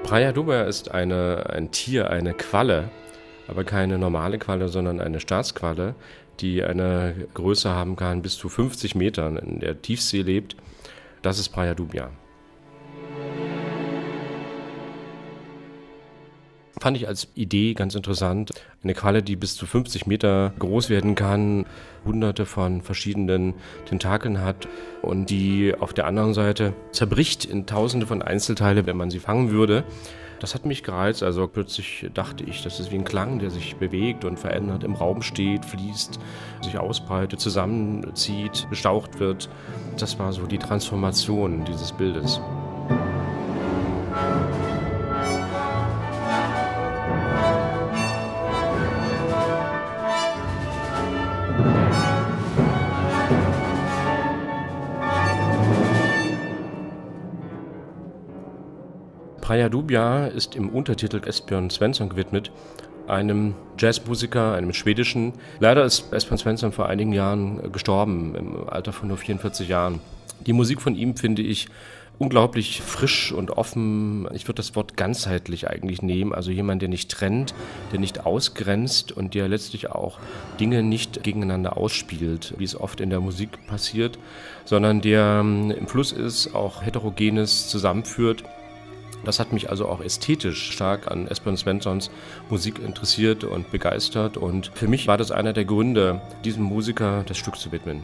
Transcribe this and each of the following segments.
Praia Dubia ist ein Tier, eine Qualle, aber keine normale Qualle, sondern eine Staatsqualle, die eine Größe haben kann bis zu 50 Metern, in der Tiefsee lebt. Das ist Praia Dubia. Fand ich als Idee ganz interessant. Eine Qualle, die bis zu 50 Meter groß werden kann, hunderte von verschiedenen Tentakeln hat und die auf der anderen Seite zerbricht in tausende von Einzelteile, wenn man sie fangen würde. Das hat mich gereizt. Also plötzlich dachte ich, das ist wie ein Klang, der sich bewegt und verändert, im Raum steht, fließt, sich ausbreitet, zusammenzieht, bestaucht wird. Das war so die Transformation dieses Bildes. Praia Dubia ist im Untertitel Esbjörn Svensson gewidmet, einem Jazzmusiker, einem schwedischen. Leider ist Esbjörn Svensson vor einigen Jahren gestorben, im Alter von nur 44 Jahren. Die Musik von ihm finde ich unglaublich frisch und offen. Ich würde das Wort ganzheitlich eigentlich nehmen. Also jemand, der nicht trennt, der nicht ausgrenzt und der letztlich auch Dinge nicht gegeneinander ausspielt, wie es oft in der Musik passiert, sondern der im Fluss ist, auch Heterogenes zusammenführt. Das hat mich also auch ästhetisch stark an Esbjörn Svenssons Musik interessiert und begeistert. Und für mich war das einer der Gründe, diesem Musiker das Stück zu widmen.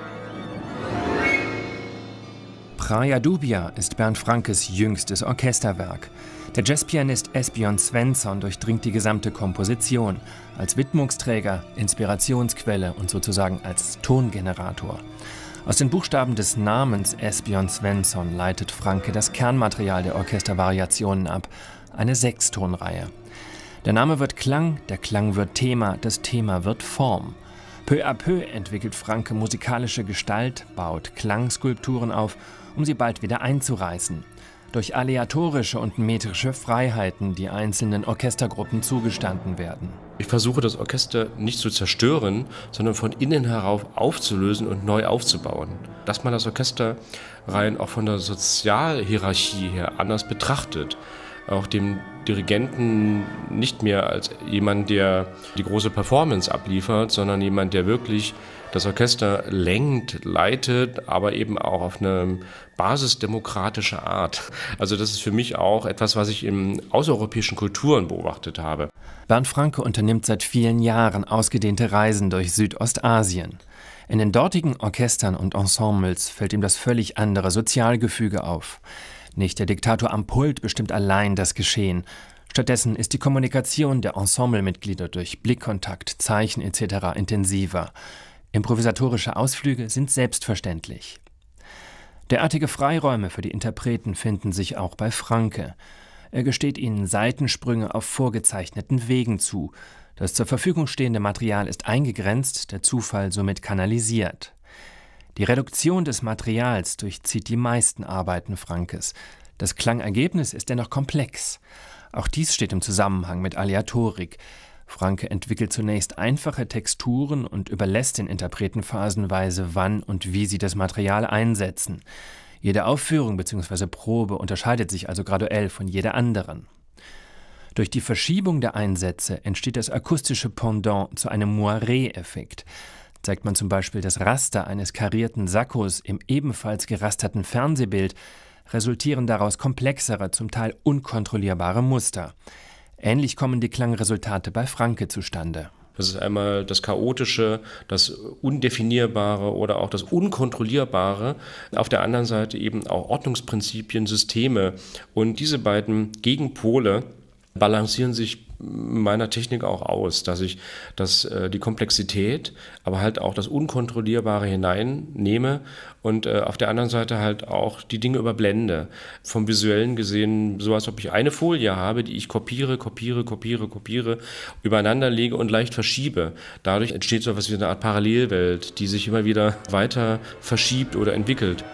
Praia Dubia ist Bernd Frankes jüngstes Orchesterwerk. Der Jazzpianist Esbjörn Svensson durchdringt die gesamte Komposition als Widmungsträger, Inspirationsquelle und sozusagen als Tongenerator. Aus den Buchstaben des Namens Esbjörn Svensson leitet Franke das Kernmaterial der Orchestervariationen ab, eine Sechstonreihe. Der Name wird Klang, der Klang wird Thema, das Thema wird Form. Peu à peu entwickelt Franke musikalische Gestalt, baut Klangskulpturen auf, um sie bald wieder einzureißen. Durch aleatorische und metrische Freiheiten, die einzelnen Orchestergruppen zugestanden werden. Ich versuche, das Orchester nicht zu zerstören, sondern von innen herauf aufzulösen und neu aufzubauen. Dass man das Orchester rein auch von der Sozialhierarchie her anders betrachtet. Auch dem Dirigenten nicht mehr als jemand, der die große Performance abliefert, sondern jemand, der wirklich das Orchester lenkt, leitet, aber eben auch auf eine basisdemokratische Art. Also das ist für mich auch etwas, was ich in außereuropäischen Kulturen beobachtet habe. Bernd Franke unternimmt seit vielen Jahren ausgedehnte Reisen durch Südostasien. In den dortigen Orchestern und Ensembles fällt ihm das völlig andere Sozialgefüge auf. Nicht der Diktator am Pult bestimmt allein das Geschehen. Stattdessen ist die Kommunikation der Ensemblemitglieder durch Blickkontakt, Zeichen etc. intensiver. Improvisatorische Ausflüge sind selbstverständlich. Derartige Freiräume für die Interpreten finden sich auch bei Franke. Er gesteht ihnen Seitensprünge auf vorgezeichneten Wegen zu. Das zur Verfügung stehende Material ist eingegrenzt, der Zufall somit kanalisiert. Die Reduktion des Materials durchzieht die meisten Arbeiten Frankes. Das Klangergebnis ist dennoch komplex. Auch dies steht im Zusammenhang mit Aleatorik. Franke entwickelt zunächst einfache Texturen und überlässt den Interpreten phasenweise, wann und wie sie das Material einsetzen. Jede Aufführung bzw. Probe unterscheidet sich also graduell von jeder anderen. Durch die Verschiebung der Einsätze entsteht das akustische Pendant zu einem Moiré-Effekt. Zeigt man zum Beispiel das Raster eines karierten Sakkos im ebenfalls gerasterten Fernsehbild, resultieren daraus komplexere, zum Teil unkontrollierbare Muster. Ähnlich kommen die Klangresultate bei Franke zustande. Das ist einmal das Chaotische, das Undefinierbare oder auch das Unkontrollierbare. Auf der anderen Seite eben auch Ordnungsprinzipien, Systeme. Und diese beiden Gegenpole balancieren sich in meiner Technik auch aus, dass ich die Komplexität, aber halt auch das Unkontrollierbare hineinnehme und auf der anderen Seite halt auch die Dinge überblende. Vom Visuellen gesehen, so als ob ich eine Folie habe, die ich kopiere, übereinander lege und leicht verschiebe. Dadurch entsteht so etwas wie eine Art Parallelwelt, die sich immer wieder weiter verschiebt oder entwickelt.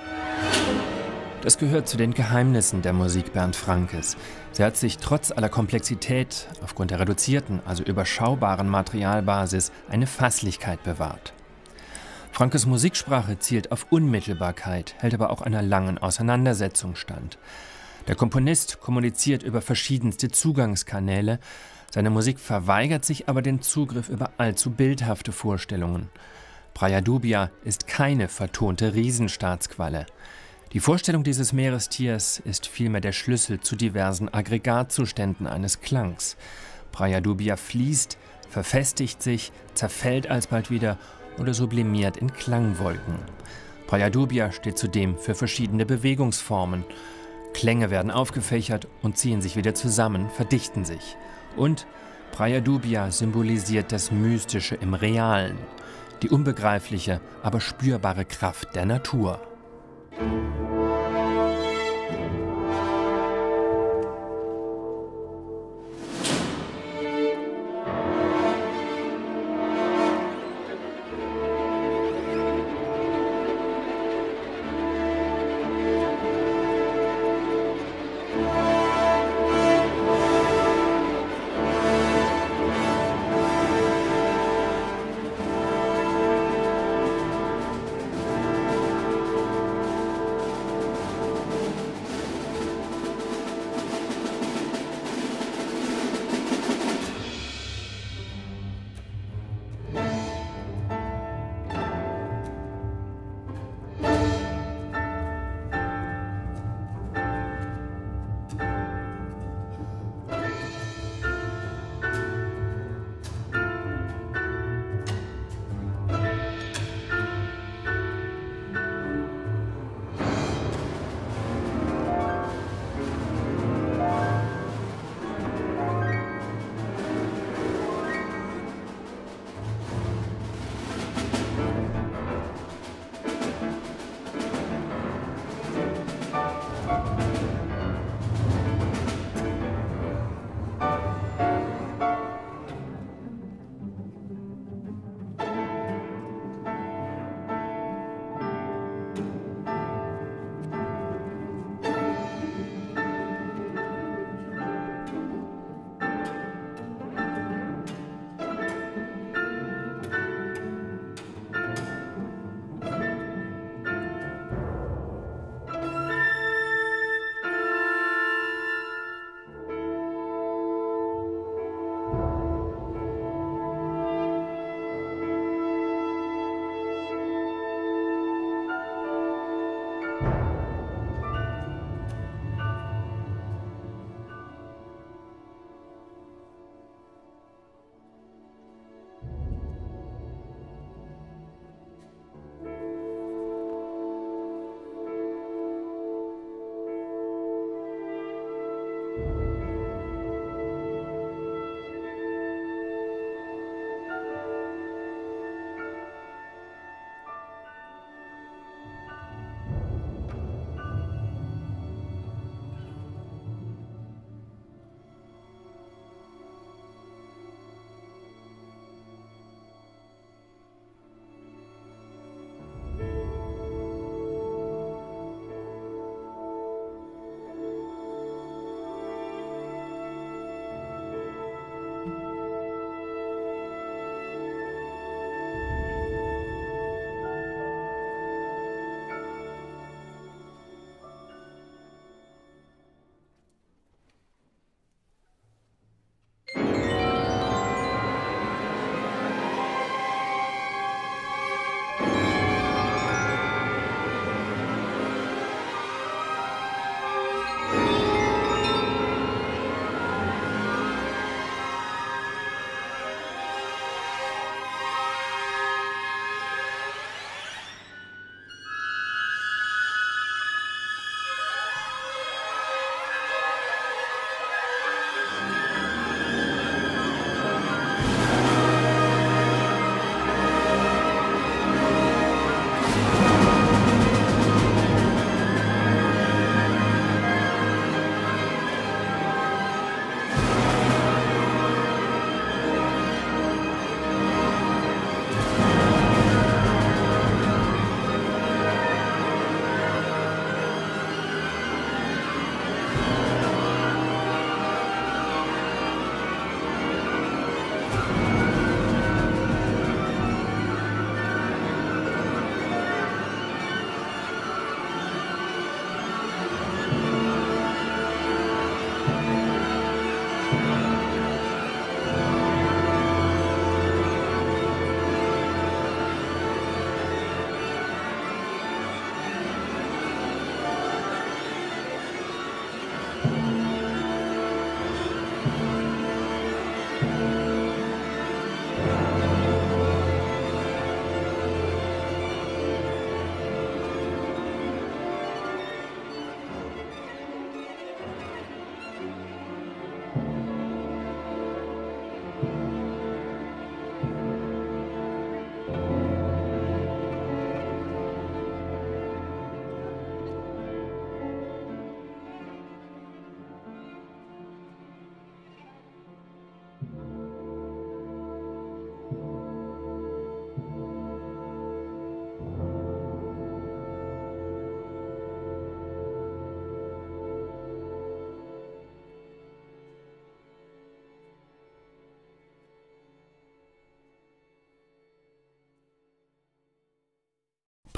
Das gehört zu den Geheimnissen der Musik Bernd Frankes. Sie hat sich trotz aller Komplexität, aufgrund der reduzierten, also überschaubaren Materialbasis, eine Fasslichkeit bewahrt. Frankes Musiksprache zielt auf Unmittelbarkeit, hält aber auch einer langen Auseinandersetzung stand. Der Komponist kommuniziert über verschiedenste Zugangskanäle, seine Musik verweigert sich aber den Zugriff über allzu bildhafte Vorstellungen. Praia Dubia ist keine vertonte Riesenstaatsqualle. Die Vorstellung dieses Meerestiers ist vielmehr der Schlüssel zu diversen Aggregatzuständen eines Klangs. Praia Dubia fließt, verfestigt sich, zerfällt alsbald wieder oder sublimiert in Klangwolken. Praia Dubia steht zudem für verschiedene Bewegungsformen. Klänge werden aufgefächert und ziehen sich wieder zusammen, verdichten sich. Und Praia Dubia symbolisiert das Mystische im Realen, die unbegreifliche, aber spürbare Kraft der Natur.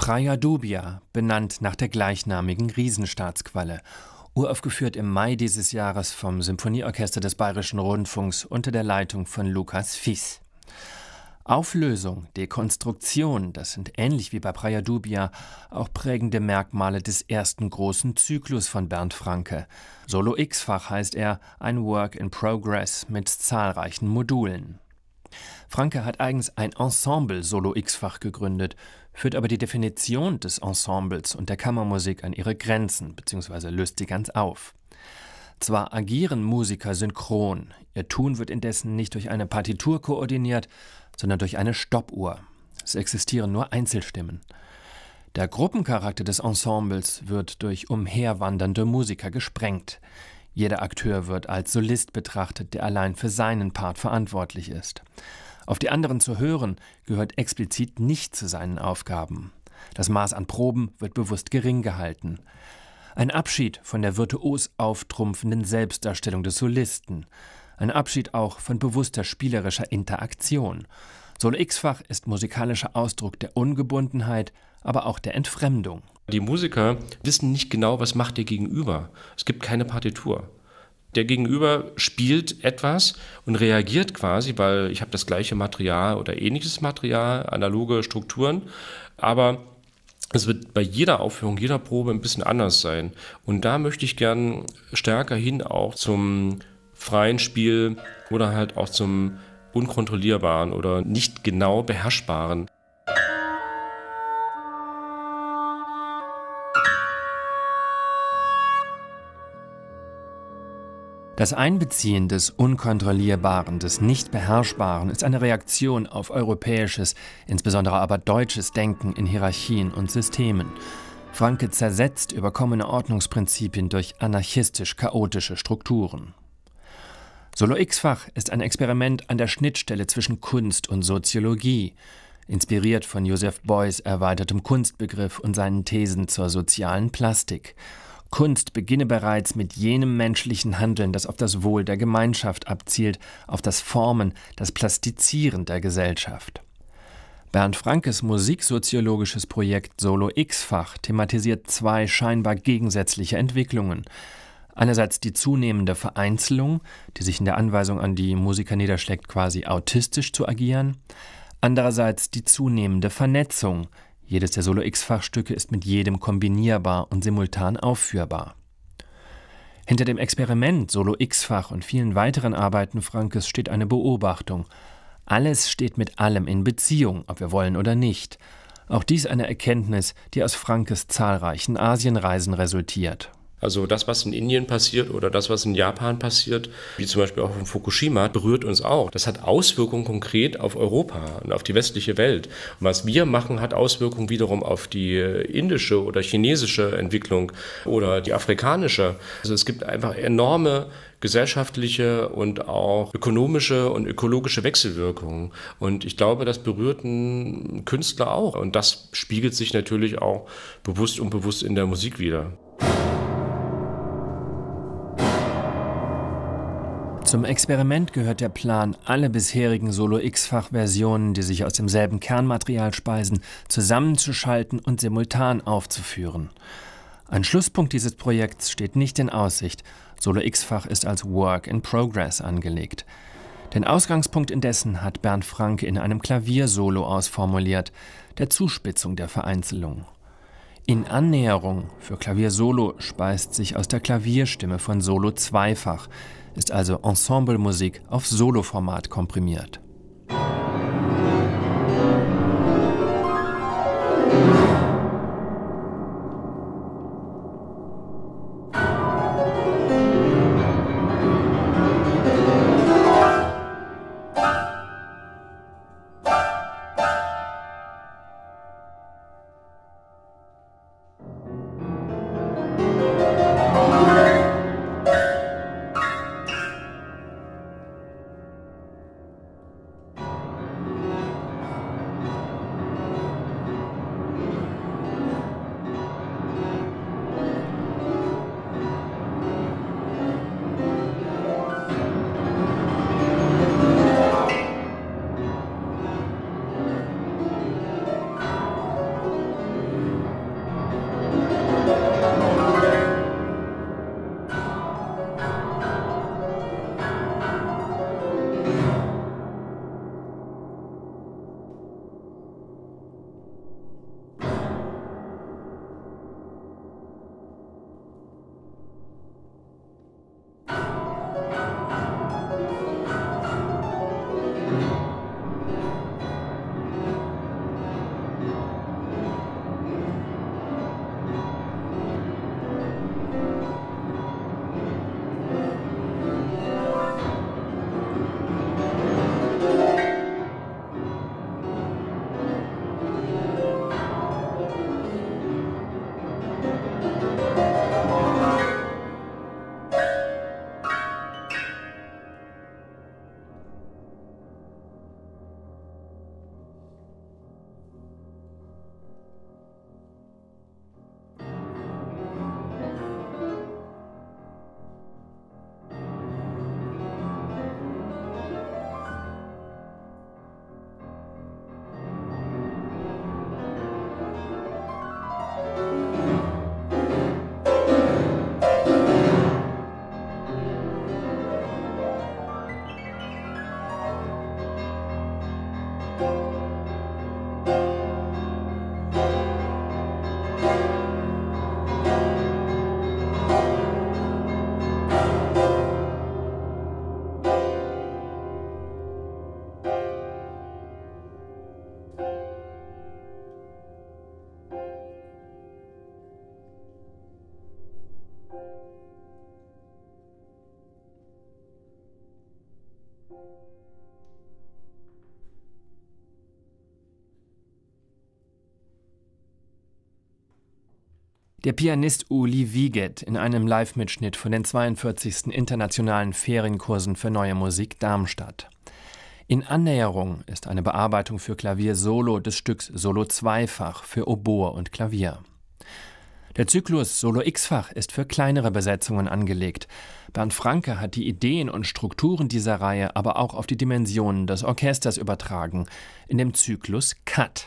Praia Dubia, benannt nach der gleichnamigen Riesenstaatsqualle, uraufgeführt im Mai dieses Jahres vom Symphonieorchester des Bayerischen Rundfunks unter der Leitung von Lukas Fies. Auflösung, Dekonstruktion, das sind ähnlich wie bei Praia Dubia auch prägende Merkmale des ersten großen Zyklus von Bernd Francke. Solo X-Fach heißt er, ein Work in Progress mit zahlreichen Modulen. Francke hat eigens ein Ensemble Solo X-Fach gegründet, führt aber die Definition des Ensembles und der Kammermusik an ihre Grenzen bzw. löst sie ganz auf. Zwar agieren Musiker synchron, ihr Tun wird indessen nicht durch eine Partitur koordiniert, sondern durch eine Stoppuhr. Es existieren nur Einzelstimmen. Der Gruppencharakter des Ensembles wird durch umherwandernde Musiker gesprengt. Jeder Akteur wird als Solist betrachtet, der allein für seinen Part verantwortlich ist. Auf die anderen zu hören, gehört explizit nicht zu seinen Aufgaben. Das Maß an Proben wird bewusst gering gehalten. Ein Abschied von der virtuos auftrumpfenden Selbstdarstellung des Solisten. Ein Abschied auch von bewusster spielerischer Interaktion. Solo X-Fach ist musikalischer Ausdruck der Ungebundenheit, aber auch der Entfremdung. Die Musiker wissen nicht genau, was macht der Gegenüber. Es gibt keine Partitur. Der Gegenüber spielt etwas und reagiert quasi, weil ich habe das gleiche Material oder ähnliches Material, analoge Strukturen, aber es wird bei jeder Aufführung, jeder Probe ein bisschen anders sein. Und da möchte ich gern stärker hin auch zum freien Spiel oder halt auch zum unkontrollierbaren oder nicht genau beherrschbaren. Das Einbeziehen des Unkontrollierbaren, des Nicht-Beherrschbaren ist eine Reaktion auf europäisches, insbesondere aber deutsches Denken in Hierarchien und Systemen. Francke zersetzt überkommene Ordnungsprinzipien durch anarchistisch-chaotische Strukturen. Solo X-Fach ist ein Experiment an der Schnittstelle zwischen Kunst und Soziologie, inspiriert von Joseph Beuys erweitertem Kunstbegriff und seinen Thesen zur sozialen Plastik. Kunst beginne bereits mit jenem menschlichen Handeln, das auf das Wohl der Gemeinschaft abzielt, auf das Formen, das Plastizieren der Gesellschaft. Bernd Franckes musiksoziologisches Projekt Solo X-Fach thematisiert zwei scheinbar gegensätzliche Entwicklungen. Einerseits die zunehmende Vereinzelung, die sich in der Anweisung an die Musiker niederschlägt, quasi autistisch zu agieren. Andererseits die zunehmende Vernetzung. Jedes der Solo-X-Fachstücke ist mit jedem kombinierbar und simultan aufführbar. Hinter dem Experiment Solo-X-Fach und vielen weiteren Arbeiten Franckes steht eine Beobachtung. Alles steht mit allem in Beziehung, ob wir wollen oder nicht. Auch dies eine Erkenntnis, die aus Franckes zahlreichen Asienreisen resultiert. Also das, was in Indien passiert oder das, was in Japan passiert, wie zum Beispiel auch in Fukushima, berührt uns auch. Das hat Auswirkungen konkret auf Europa und auf die westliche Welt. Und was wir machen, hat Auswirkungen wiederum auf die indische oder chinesische Entwicklung oder die afrikanische. Also es gibt einfach enorme gesellschaftliche und auch ökonomische und ökologische Wechselwirkungen. Und ich glaube, das berührt einen Künstler auch. Und das spiegelt sich natürlich auch bewusst und unbewusst in der Musik wider. Zum Experiment gehört der Plan, alle bisherigen Solo-X-Fach-Versionen, die sich aus demselben Kernmaterial speisen, zusammenzuschalten und simultan aufzuführen. Ein Schlusspunkt dieses Projekts steht nicht in Aussicht. Solo X-Fach ist als Work in Progress angelegt. Den Ausgangspunkt indessen hat Bernd Francke in einem Klaviersolo ausformuliert, der Zuspitzung der Vereinzelung. In Annäherung für Klaviersolo speist sich aus der Klavierstimme von Solo zweifach, ist also Ensemblemusik auf Soloformat komprimiert. Der Pianist Uli Wiegeth in einem Live-Mitschnitt von den 42. Internationalen Ferienkursen für Neue Musik Darmstadt. In Annäherung ist eine Bearbeitung für Klavier Solo des Stücks Solo Zweifach für Oboe und Klavier. Der Zyklus Solo X-Fach ist für kleinere Besetzungen angelegt. Bernd Francke hat die Ideen und Strukturen dieser Reihe aber auch auf die Dimensionen des Orchesters übertragen, in dem Zyklus Cut.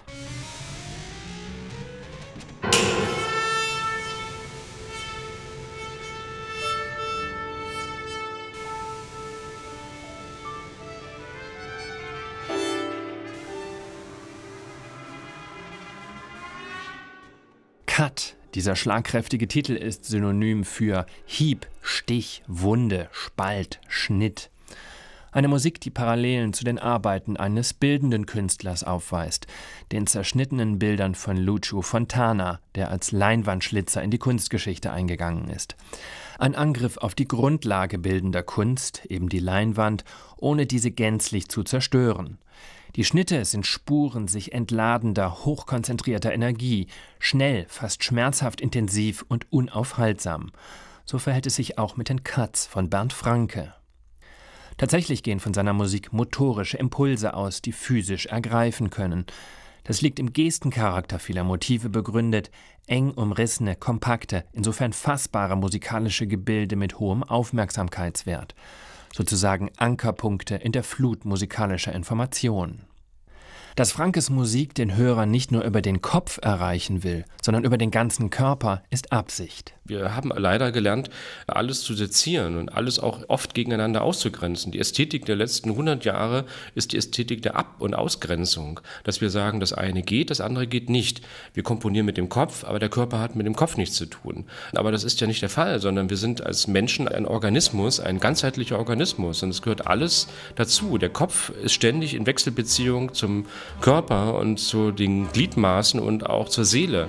Cut, dieser schlagkräftige Titel, ist Synonym für Hieb, Stich, Wunde, Spalt, Schnitt. Eine Musik, die Parallelen zu den Arbeiten eines bildenden Künstlers aufweist, den zerschnittenen Bildern von Lucio Fontana, der als Leinwandschlitzer in die Kunstgeschichte eingegangen ist. Ein Angriff auf die Grundlage bildender Kunst, eben die Leinwand, ohne diese gänzlich zu zerstören. Die Schnitte sind Spuren sich entladender, hochkonzentrierter Energie, schnell, fast schmerzhaft intensiv und unaufhaltsam. So verhält es sich auch mit den Cuts von Bernd Francke. Tatsächlich gehen von seiner Musik motorische Impulse aus, die physisch ergreifen können. Das liegt im Gestencharakter vieler Motive begründet, eng umrissene, kompakte, insofern fassbare musikalische Gebilde mit hohem Aufmerksamkeitswert. Sozusagen Ankerpunkte in der Flut musikalischer Information. Dass Franckes Musik den Hörer nicht nur über den Kopf erreichen will, sondern über den ganzen Körper, ist Absicht. Wir haben leider gelernt, alles zu sezieren und alles auch oft gegeneinander auszugrenzen. Die Ästhetik der letzten 100 Jahre ist die Ästhetik der Ab- und Ausgrenzung. Dass wir sagen, das eine geht, das andere geht nicht. Wir komponieren mit dem Kopf, aber der Körper hat mit dem Kopf nichts zu tun. Aber das ist ja nicht der Fall, sondern wir sind als Menschen ein Organismus, ein ganzheitlicher Organismus. Und es gehört alles dazu. Der Kopf ist ständig in Wechselbeziehung zum Körper und zu den Gliedmaßen und auch zur Seele.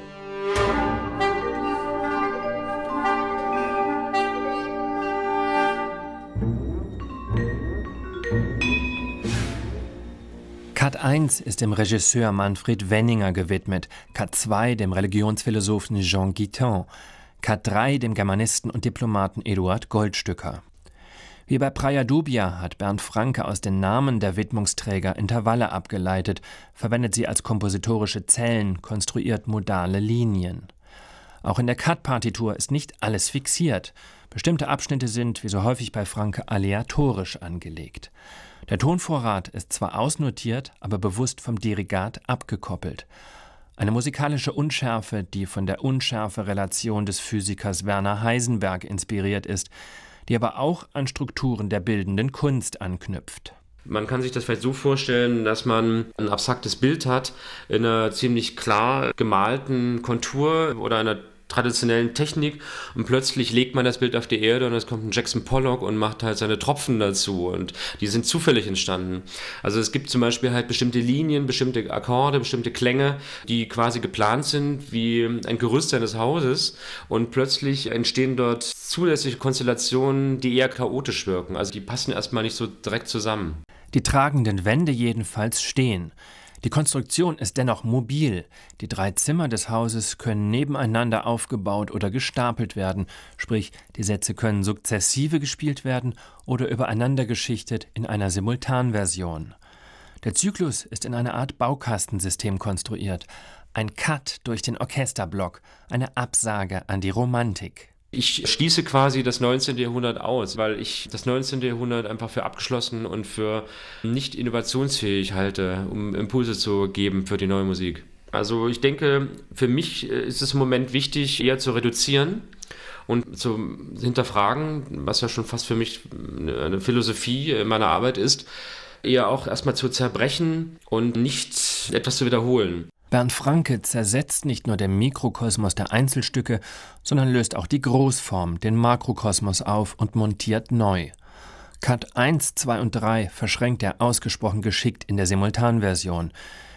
Cut 1 ist dem Regisseur Manfred Wenninger gewidmet, Cut 2 dem Religionsphilosophen Jean Guitton, Cut 3 dem Germanisten und Diplomaten Eduard Goldstücker. Wie bei Praia Dubia hat Bernd Francke aus den Namen der Widmungsträger Intervalle abgeleitet, verwendet sie als kompositorische Zellen, konstruiert modale Linien. Auch in der Cut-Partitur ist nicht alles fixiert. Bestimmte Abschnitte sind, wie so häufig bei Francke, aleatorisch angelegt. Der Tonvorrat ist zwar ausnotiert, aber bewusst vom Dirigat abgekoppelt. Eine musikalische Unschärfe, die von der Unschärfe-Relation des Physikers Werner Heisenberg inspiriert ist, die aber auch an Strukturen der bildenden Kunst anknüpft. Man kann sich das vielleicht so vorstellen, dass man ein abstraktes Bild hat in einer ziemlich klar gemalten Kontur oder einer traditionellen Technik und plötzlich legt man das Bild auf die Erde und es kommt ein Jackson Pollock und macht halt seine Tropfen dazu und die sind zufällig entstanden. Also es gibt zum Beispiel halt bestimmte Linien, bestimmte Akkorde, bestimmte Klänge, die quasi geplant sind wie ein Gerüst eines Hauses und plötzlich entstehen dort zusätzliche Konstellationen, die eher chaotisch wirken. Also die passen erstmal nicht so direkt zusammen. Die tragenden Wände jedenfalls stehen. Die Konstruktion ist dennoch mobil. Die 3 Zimmer des Hauses können nebeneinander aufgebaut oder gestapelt werden, sprich, die Sätze können sukzessive gespielt werden oder übereinander geschichtet in einer Simultanversion. Der Zyklus ist in einer Art Baukastensystem konstruiert. Ein Cut durch den Orchesterblock, eine Absage an die Romantik. Ich schließe quasi das 19. Jahrhundert aus, weil ich das 19. Jahrhundert einfach für abgeschlossen und für nicht innovationsfähig halte, um Impulse zu geben für die neue Musik. Also ich denke, für mich ist es im Moment wichtig, eher zu reduzieren und zu hinterfragen, was ja schon fast für mich eine Philosophie meiner Arbeit ist, eher auch erstmal zu zerbrechen und nicht etwas zu wiederholen. Bernd Francke zersetzt nicht nur den Mikrokosmos der Einzelstücke, sondern löst auch die Großform, den Makrokosmos auf und montiert neu. Cut 1, 2 und 3 verschränkt er ausgesprochen geschickt in der Simultanversion.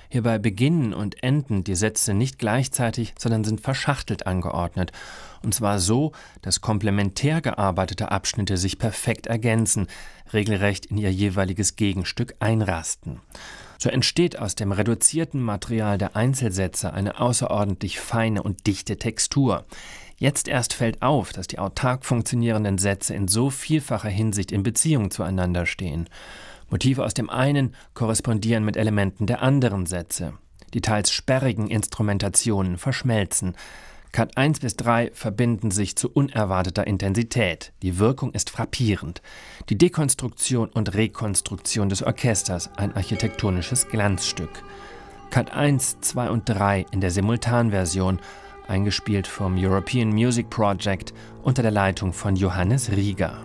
Hierbei beginnen und enden die Sätze nicht gleichzeitig, sondern sind verschachtelt angeordnet. Und zwar so, dass komplementär gearbeitete Abschnitte sich perfekt ergänzen, regelrecht in ihr jeweiliges Gegenstück einrasten. So entsteht aus dem reduzierten Material der Einzelsätze eine außerordentlich feine und dichte Textur. Jetzt erst fällt auf, dass die autark funktionierenden Sätze in so vielfacher Hinsicht in Beziehung zueinander stehen. Motive aus dem einen korrespondieren mit Elementen der anderen Sätze. Die teils sperrigen Instrumentationen verschmelzen. Cut 1 bis 3 verbinden sich zu unerwarteter Intensität. Die Wirkung ist frappierend. Die Dekonstruktion und Rekonstruktion des Orchesters, ein architektonisches Glanzstück. Cut 1, 2 und 3 in der Simultanversion, eingespielt vom European Music Project unter der Leitung von Johannes Rieger.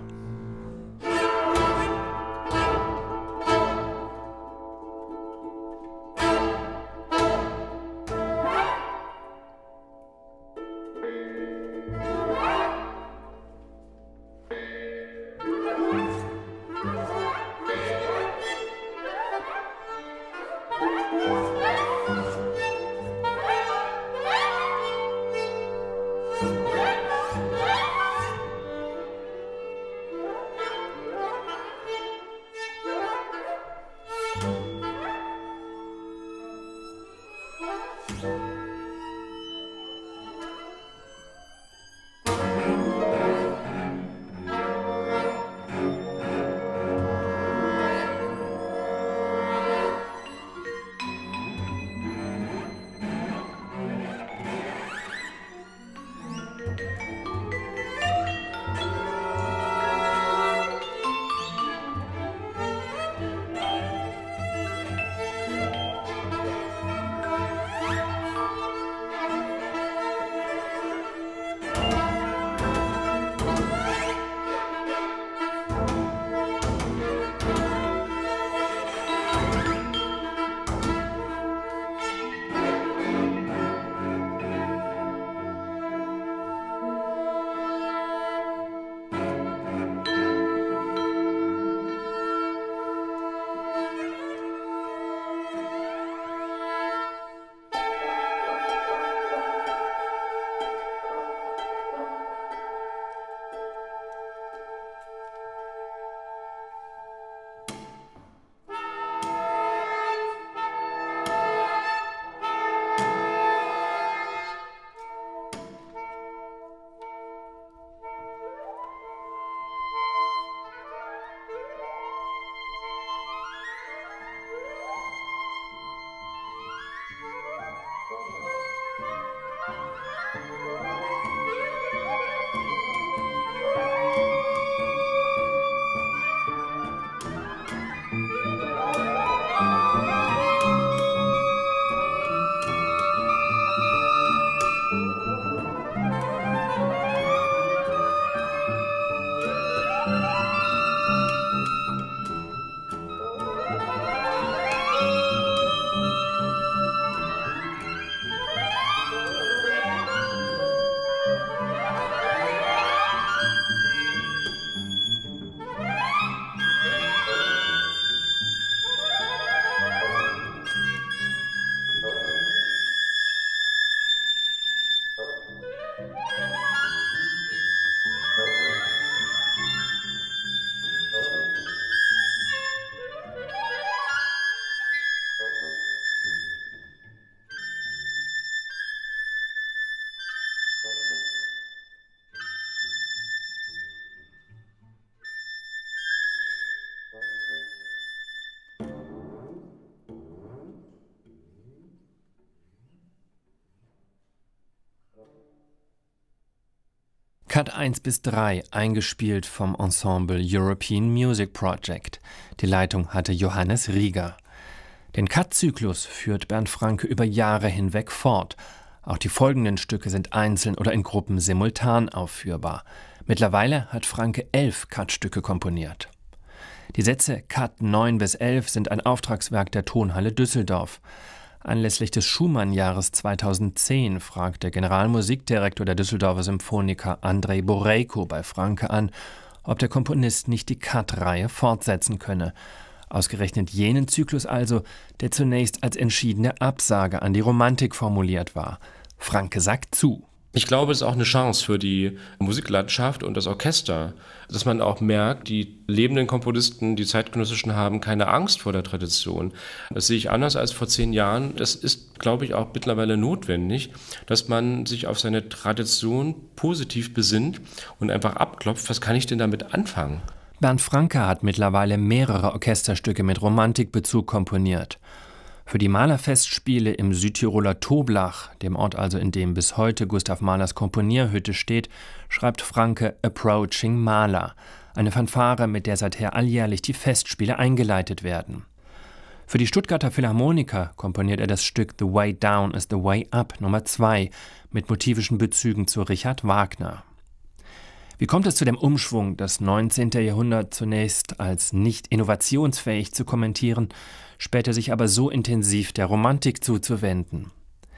Cut 1 bis 3, eingespielt vom Ensemble European Music Project. Die Leitung hatte Johannes Rieger. Den Cut-Zyklus führt Bernd Francke über Jahre hinweg fort. Auch die folgenden Stücke sind einzeln oder in Gruppen simultan aufführbar. Mittlerweile hat Francke 11 Cut-Stücke komponiert. Die Sätze Cut 9 bis 11 sind ein Auftragswerk der Tonhalle Düsseldorf. Anlässlich des Schumann-Jahres 2010 fragt der Generalmusikdirektor der Düsseldorfer Symphoniker Andrei Borejko bei Francke an, ob der Komponist nicht die Cut-Reihe fortsetzen könne. Ausgerechnet jenen Zyklus also, der zunächst als entschiedene Absage an die Romantik formuliert war. Franke sagt zu. Ich glaube, es ist auch eine Chance für die Musiklandschaft und das Orchester, dass man auch merkt, die lebenden Komponisten, die zeitgenössischen, haben keine Angst vor der Tradition. Das sehe ich anders als vor 10 Jahren. Das ist, glaube ich, auch mittlerweile notwendig, dass man sich auf seine Tradition positiv besinnt und einfach abklopft, was kann ich denn damit anfangen? Bernd Franke hat mittlerweile mehrere Orchesterstücke mit Romantikbezug komponiert. Für die Malerfestspiele im Südtiroler Toblach, dem Ort also, in dem bis heute Gustav Mahlers Komponierhütte steht, schreibt Franke Approaching Mahler, eine Fanfare, mit der seither alljährlich die Festspiele eingeleitet werden. Für die Stuttgarter Philharmoniker komponiert er das Stück The Way Down is the Way Up Nummer 2 mit motivischen Bezügen zu Richard Wagner. Wie kommt es zu dem Umschwung, das 19. Jahrhundert zunächst als nicht innovationsfähig zu kommentieren, später sich aber so intensiv der Romantik zuzuwenden?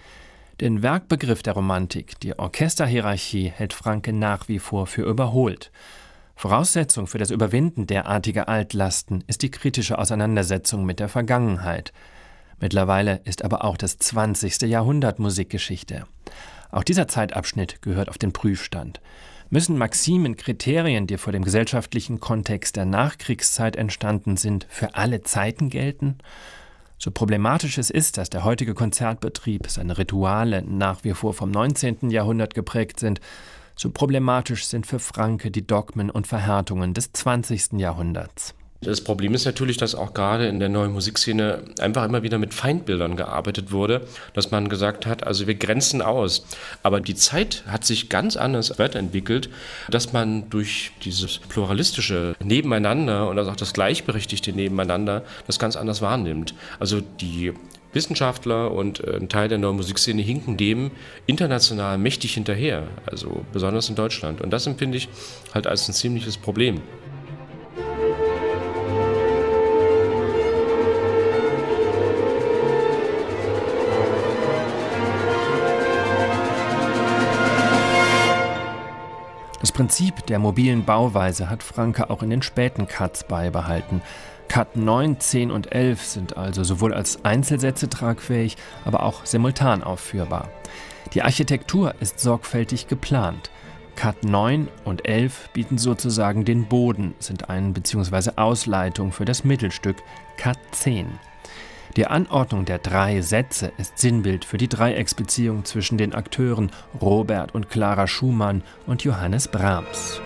Den Werkbegriff der Romantik, die Orchesterhierarchie, hält Franke nach wie vor für überholt. Voraussetzung für das Überwinden derartiger Altlasten ist die kritische Auseinandersetzung mit der Vergangenheit. Mittlerweile ist aber auch das 20. Jahrhundert Musikgeschichte. Auch dieser Zeitabschnitt gehört auf den Prüfstand. Müssen Maximen, Kriterien, die vor dem gesellschaftlichen Kontext der Nachkriegszeit entstanden sind, für alle Zeiten gelten? So problematisch es ist, dass der heutige Konzertbetrieb, seine Rituale nach wie vor vom 19. Jahrhundert geprägt sind, so problematisch sind für Franke die Dogmen und Verhärtungen des 20. Jahrhunderts. Das Problem ist natürlich, dass auch gerade in der neuen Musikszene einfach immer wieder mit Feindbildern gearbeitet wurde, dass man gesagt hat, also wir grenzen aus. Aber die Zeit hat sich ganz anders weiterentwickelt, dass man durch dieses pluralistische Nebeneinander und also auch das gleichberechtigte Nebeneinander das ganz anders wahrnimmt. Also die Wissenschaftler und ein Teil der neuen Musikszene hinken dem international mächtig hinterher, also besonders in Deutschland. Und das empfinde ich halt als ein ziemliches Problem. Das Prinzip der mobilen Bauweise hat Franke auch in den späten Cuts beibehalten. Cut 9, 10 und 11 sind also sowohl als Einzelsätze tragfähig, aber auch simultan aufführbar. Die Architektur ist sorgfältig geplant. Cut 9 und 11 bieten sozusagen den Boden, sind Ein- bzw. Ausleitung für das Mittelstück Cut 10. Die Anordnung der 3 Sätze ist Sinnbild für die Dreiecksbeziehung zwischen den Akteuren Robert und Clara Schumann und Johannes Brahms.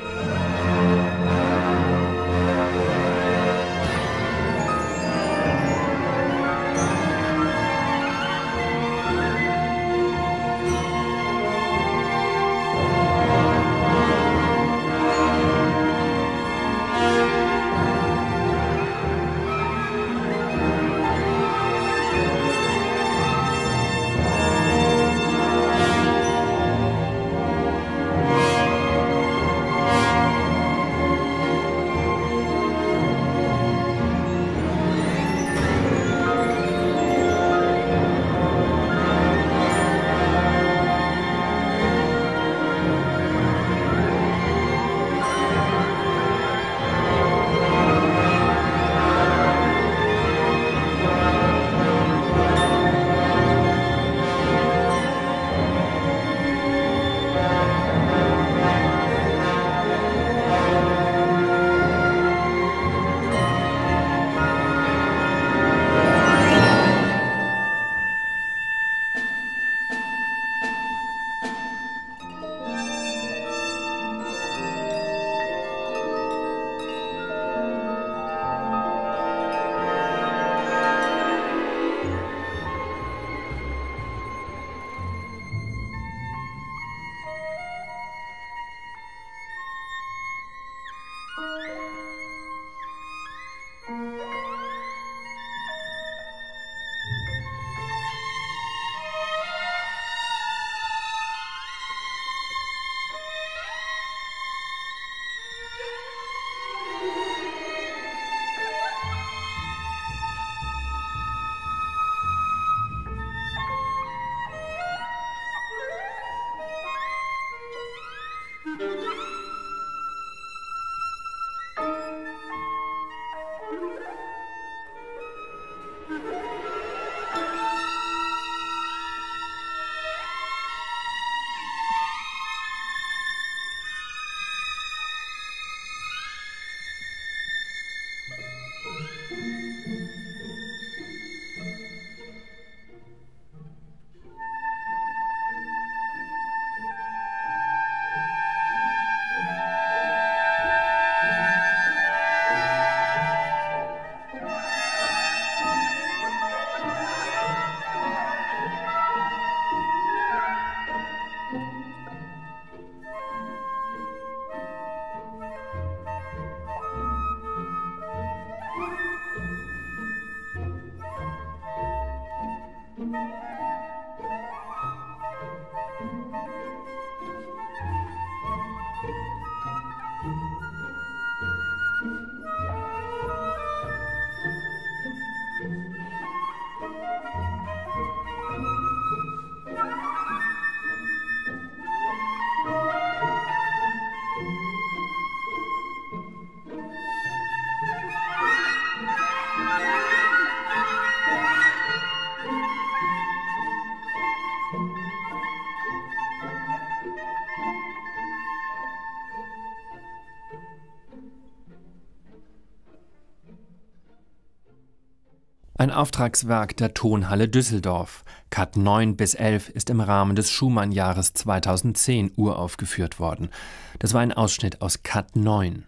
Ein Auftragswerk der Tonhalle Düsseldorf. Cut 9 bis 11 ist im Rahmen des Schumann-Jahres 2010 uraufgeführt worden. Das war ein Ausschnitt aus Cut 9.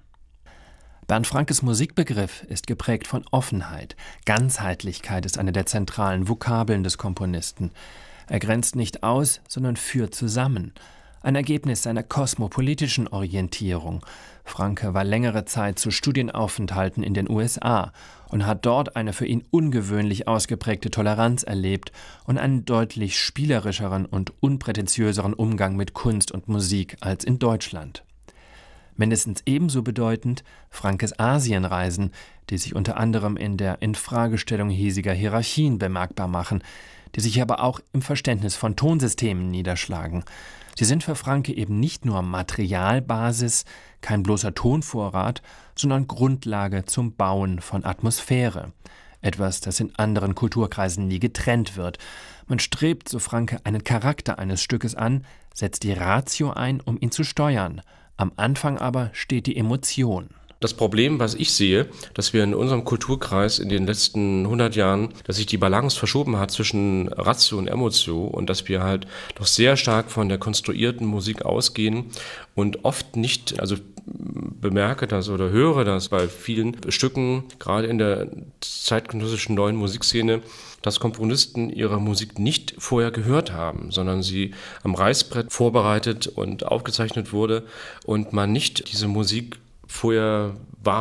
Bernd Frankes Musikbegriff ist geprägt von Offenheit. Ganzheitlichkeit ist eine der zentralen Vokabeln des Komponisten. Er grenzt nicht aus, sondern führt zusammen. Ein Ergebnis seiner kosmopolitischen Orientierung. Franke war längere Zeit zu Studienaufenthalten in den USA und hat dort eine für ihn ungewöhnlich ausgeprägte Toleranz erlebt und einen deutlich spielerischeren und unprätentiöseren Umgang mit Kunst und Musik als in Deutschland. Mindestens ebenso bedeutend Frankes Asienreisen, die sich unter anderem in der Infragestellung hiesiger Hierarchien bemerkbar machen, die sich aber auch im Verständnis von Tonsystemen niederschlagen. Sie sind für Franke eben nicht nur Materialbasis, kein bloßer Tonvorrat, sondern Grundlage zum Bauen von Atmosphäre. Etwas, das in anderen Kulturkreisen nie getrennt wird. Man strebt, so Franke, einen Charakter eines Stückes an, setzt die Ratio ein, um ihn zu steuern. Am Anfang aber steht die Emotion. Das Problem, was ich sehe, dass wir in unserem Kulturkreis in den letzten 100 Jahren, dass sich die Balance verschoben hat zwischen Ratio und Emotio und dass wir halt doch sehr stark von der konstruierten Musik ausgehen und oft nicht, also bemerke das oder höre das bei vielen Stücken, gerade in der zeitgenössischen neuen Musikszene, dass Komponisten ihre Musik nicht vorher gehört haben, sondern sie am Reißbrett vorbereitet und aufgezeichnet wurde und man nicht diese Musik vorher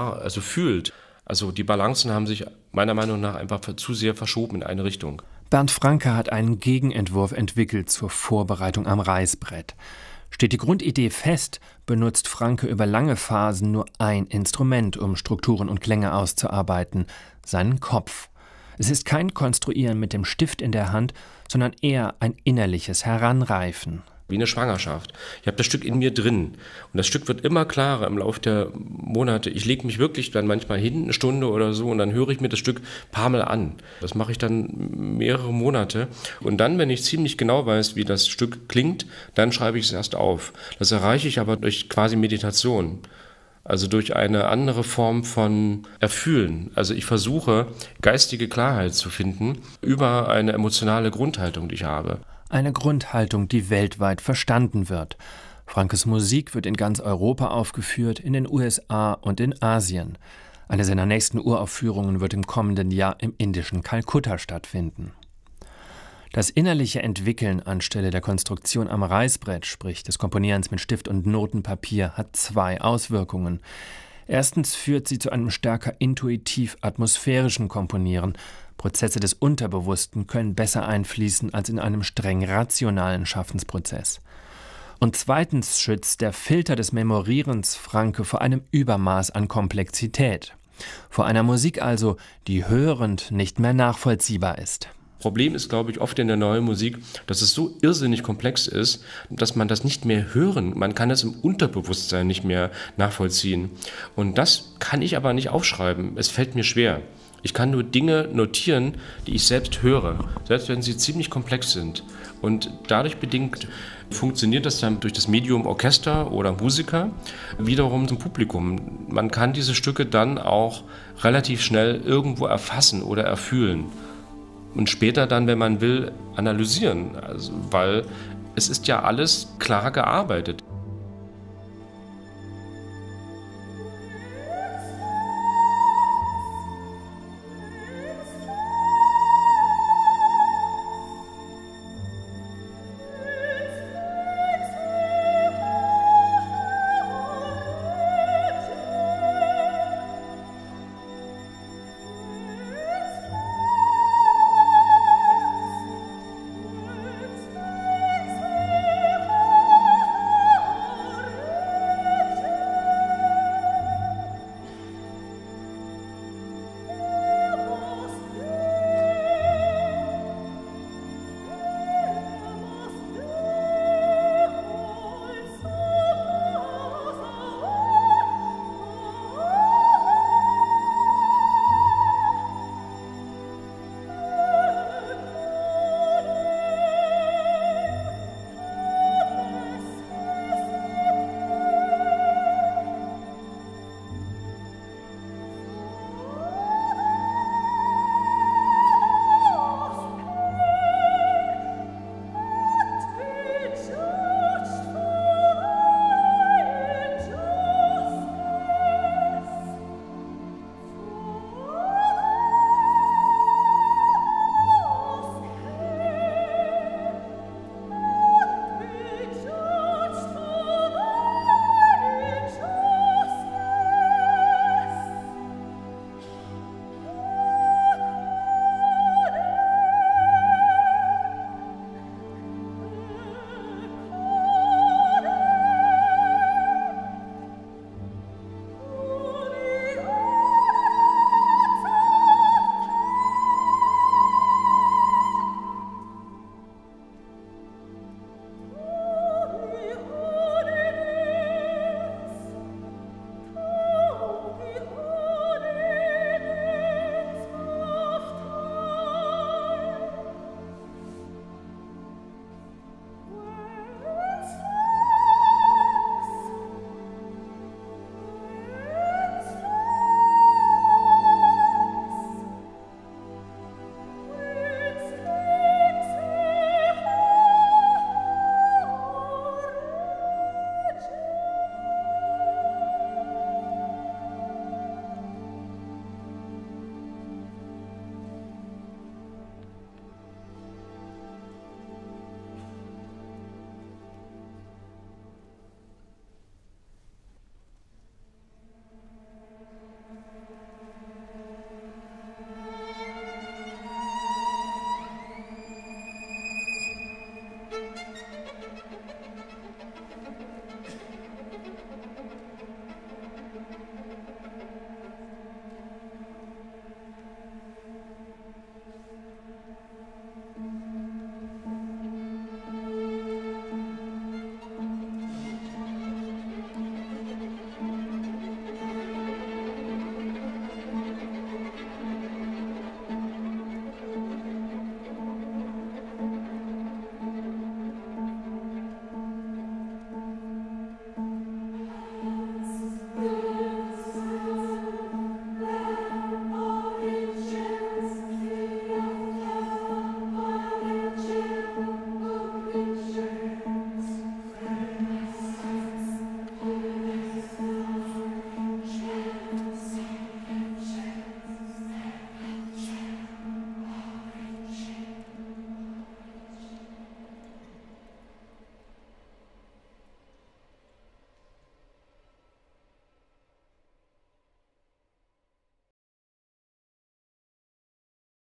fühlt. Also die Balancen haben sich meiner Meinung nach einfach zu sehr verschoben in eine Richtung. Bernd Franke hat einen Gegenentwurf entwickelt zur Vorbereitung am Reißbrett. Steht die Grundidee fest, benutzt Franke über lange Phasen nur ein Instrument, um Strukturen und Klänge auszuarbeiten, seinen Kopf. Es ist kein Konstruieren mit dem Stift in der Hand, sondern eher ein innerliches Heranreifen. Wie eine Schwangerschaft. Ich habe das Stück in mir drin und das Stück wird immer klarer im Laufe der Monate. Ich lege mich wirklich dann manchmal hin, eine Stunde oder so und dann höre ich mir das Stück ein paar Mal an. Das mache ich dann mehrere Monate und dann, wenn ich ziemlich genau weiß, wie das Stück klingt, dann schreibe ich es erst auf. Das erreiche ich aber durch quasi Meditation. Also durch eine andere Form von Erfühlen. Also ich versuche, geistige Klarheit zu finden über eine emotionale Grundhaltung, die ich habe. Eine Grundhaltung, die weltweit verstanden wird. Frankes Musik wird in ganz Europa aufgeführt, in den USA und in Asien. Eine seiner nächsten Uraufführungen wird im kommenden Jahr im indischen Kalkutta stattfinden. Das innerliche Entwickeln anstelle der Konstruktion am Reißbrett, sprich des Komponierens mit Stift und Notenpapier, hat zwei Auswirkungen. Erstens führt sie zu einem stärker intuitiv-atmosphärischen Komponieren. Prozesse des Unterbewussten können besser einfließen als in einem streng rationalen Schaffensprozess. Und zweitens schützt der Filter des Memorierens Franke vor einem Übermaß an Komplexität. Vor einer Musik also, die hörend nicht mehr nachvollziehbar ist. Problem ist, glaube ich, oft in der neuen Musik, dass es so irrsinnig komplex ist, dass man das nicht mehr hören. Man kann es im Unterbewusstsein nicht mehr nachvollziehen. Und das kann ich aber nicht aufschreiben. Es fällt mir schwer. Ich kann nur Dinge notieren, die ich selbst höre, selbst wenn sie ziemlich komplex sind. Und dadurch bedingt funktioniert das dann durch das Medium Orchester oder Musiker wiederum zum Publikum. Man kann diese Stücke dann auch relativ schnell irgendwo erfassen oder erfühlen. Und später dann, wenn man will, analysieren. Also, weil es ist ja alles klar gearbeitet.